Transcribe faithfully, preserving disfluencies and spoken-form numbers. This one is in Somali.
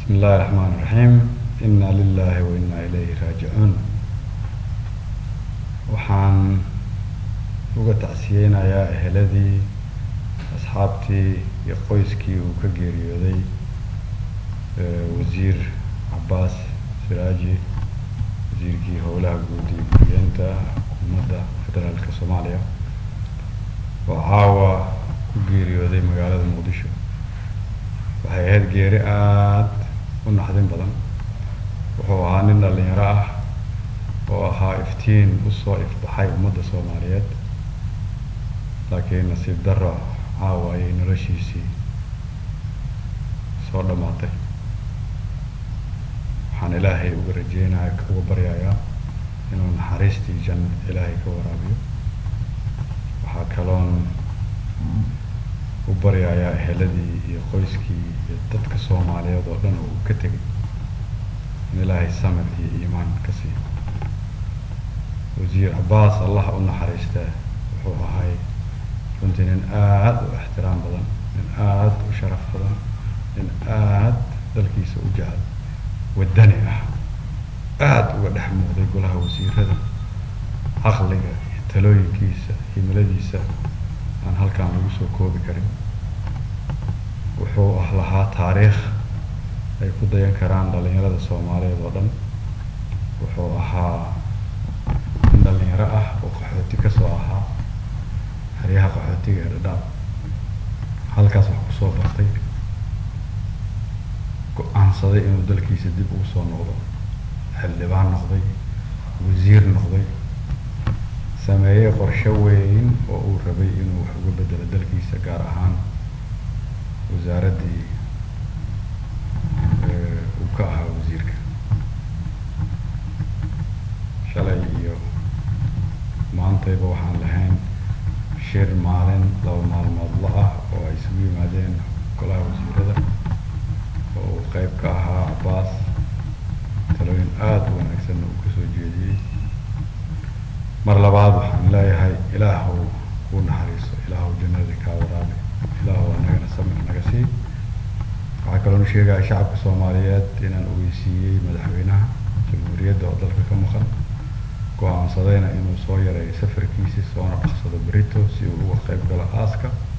بسم الله الرحمن الرحيم إنا لله وإنا إليه راجعون. waxaan uga tacsiyeynayaa eheladii asxaabtii iyo qoyskii uu ka geeriyooday wasiir Cabbaas Siraaji, wasiirkii howlaha guud iyo guryeynta xukuumadda federaalka Soomaaliya oo caawa ku geeriyooday magaalada Muqdisho. waxay ahayd geeri aad u naxdin badan. wuxuu ahaa nin dhalinyaro ah oo ahaa iftiin u soo ifbaxay ummadda Soomaaliyeed, laakiin nasiib darro caawa ayay noloshiisii soo dhammaatay. waxaan ilaahay uga rajeynayaa uga baryayaa inuu naxariistii janno ilaahay ka waraabiyo. waxaa kaloon u baryayaa eheladii iyo qoyskii iyo dadka Soomaaliyeed oo dhan uu ka tegay in ilaahay samir iyo iimaan ka siiyo. wasiir Cabbaas Allah u naxariista wuxuu ahay runtii nin aad u ixtiraam badan, nin aad u sharaf badan, nin aad dalkiisa u jecel, wadani ah, aad uga dhex muuqday golaha wasiirada. caqliga iyo talooyinkiisa himiladiisa aan halkaan lagu soo koobi karin. wuxuu ah lahaa taariikh ay ku dayan karaan dhalinyarada Soomaaliyeed oo dhan. wuxuu ahaa nin dhalinyaro ah oo qaxooti ka soo ahaa xeryaha qaxootiga ee Dhadhaab. halkaas wax ku soo bartay, go'aansaday inuu dalkiisa dib ugu soo noqdo, xildhibaan noqday, wasiir noqday, sameeyey qorshe weyn oo uu rabay inuu wax uga bedelo dalkiisa, gaar ahaan wasaaraddii uu ka ahaa wasiirka. shalay iyo maantayba waxaan lahayn shir maalin laba maalmoodla ah oo ay isugu yimaadeen golaha wasiirada oo uu qayb ka ahaa Cabbaas. talooyin aad u wanaagsan uu kasoo jeediyey. mar labaad waxaan leeyahay ilaahu kuu naxariiso, ilaahu jannada kaa waraabi, ilaahu anagana samir naga sii. waxaa kaloon sheegaya shacabka Soomaaliyeed inaan ogeysiiyey madaxweynaha jamhuuriyadda oo dalka ka maqan, go'aansadayna inuu soo yareeyo safarkiisi soona dhaqsado berito si uu uga qayb galo aaska.